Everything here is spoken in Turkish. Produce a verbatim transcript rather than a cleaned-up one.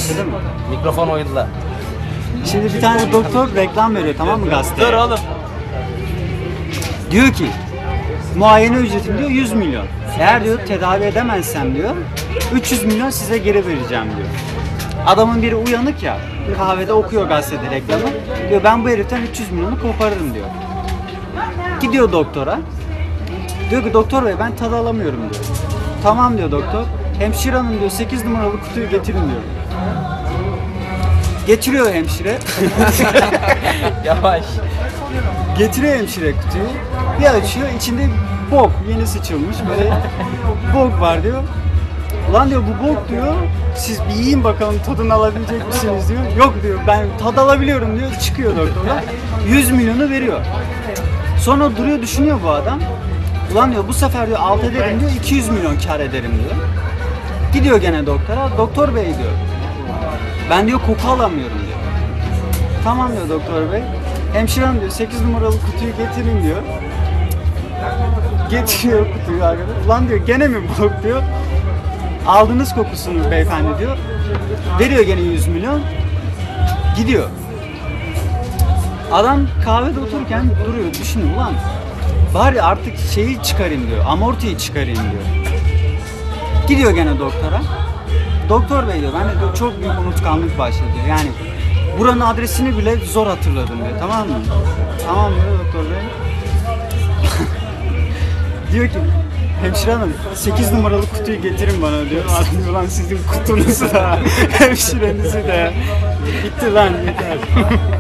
Başladı mı? Mikrofon oyunda. Şimdi bir tane doktor reklam veriyor, tamam mı, gazeteye? Dur oğlum. Diyor ki muayene ücretim diyor yüz milyon. Eğer diyor tedavi edemezsem diyor üç yüz milyon size geri vereceğim diyor. Adamın biri uyanık ya, kahvede okuyor gazetede reklamı. Diyor ben bu heriften üç yüz milyonu koparırım diyor. Gidiyor doktora. Diyor ki doktor bey ben tadı alamıyorum diyor. Tamam diyor doktor. Hemşire hanım diyor sekiz numaralı kutuyu getirin diyor. Getiriyor hemşire. Yavaş. Getiriyor hemşire kutuyu. Bir açıyor, içinde bok, yeni sıçılmış böyle bok var diyor. Ulan diyor bu bok diyor, siz bir yiyin bakalım tadını alabilecek misiniz diyor. Yok diyor ben tad alabiliyorum diyor, çıkıyor doktorlar. yüz milyonu veriyor. Sonra duruyor düşünüyor bu adam. Ulan diyor bu sefer diyor alt ederim diyor, iki yüz milyon kar ederim diyor. Gidiyor gene doktora, doktor bey diyor. Ben diyor koku alamıyorum diyor. Tamam diyor doktor bey. Hemşire hanım diyor sekiz numaralı kutuyu getirin diyor. Getiriyor kutuyu arkadaşlar. Ulan diyor gene mi bok diyor. Aldınız kokusunu beyefendi diyor. Veriyor gene yüz milyon. Gidiyor. Adam kahvede otururken duruyor düşünüyor ulan. Bari artık şeyi çıkarayım diyor. Amortiyi çıkarayım diyor. Gidiyor gene doktora. Doktor bey diyor ben de diyor, çok büyük unutkanlık başladı diyor. Yani buranın adresini bile zor hatırladım diyor. Tamam mı? Tamam diyor doktor bey. Diyor ki hemşire hanım sekiz numaralı kutuyu getirin bana diyor. Adam diyor lan sizin kutunuzu da hemşirenizi de. Bitti lan yeter.